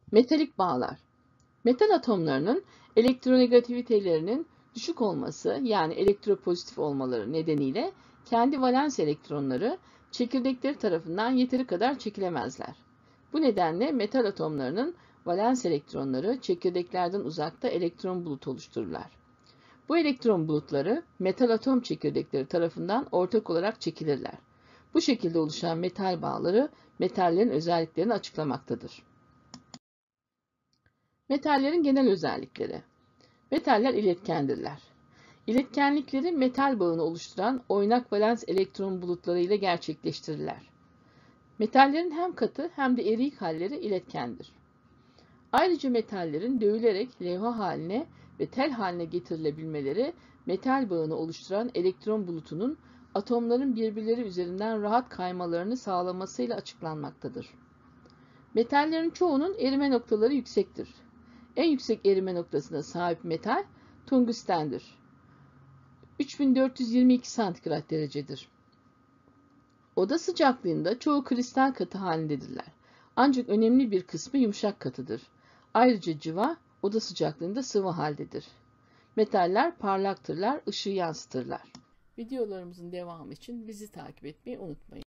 Metalik bağlar. Metal atomlarının elektronegativitelerinin düşük olması, yani elektropozitif olmaları nedeniyle kendi valens elektronları çekirdekleri tarafından yeteri kadar çekilemezler. Bu nedenle metal atomlarının valens elektronları çekirdeklerden uzakta elektron bulutu oluştururlar. Bu elektron bulutları metal atom çekirdekleri tarafından ortak olarak çekilirler. Bu şekilde oluşan metal bağları metallerin özelliklerini açıklamaktadır. Metallerin genel özellikleri. Metaller iletkendirler. İletkenlikleri metal bağını oluşturan oynak valens elektron bulutları ile gerçekleştirirler. Metallerin hem katı hem de eriyik halleri iletkendir. Ayrıca metallerin dövülerek levha haline ve tel haline getirilebilmeleri metal bağını oluşturan elektron bulutunun atomların birbirleri üzerinden rahat kaymalarını sağlamasıyla açıklanmaktadır. Metallerin çoğunun erime noktaları yüksektir. En yüksek erime noktasına sahip metal tungstendir. 3422 santigrat derecedir. Oda sıcaklığında çoğu kristal katı halindedirler. Ancak önemli bir kısmı yumuşak katıdır. Ayrıca cıva oda sıcaklığında sıvı haldedir. Metaller parlaktırlar, ışığı yansıtırlar. Videolarımızın devamı için bizi takip etmeyi unutmayın.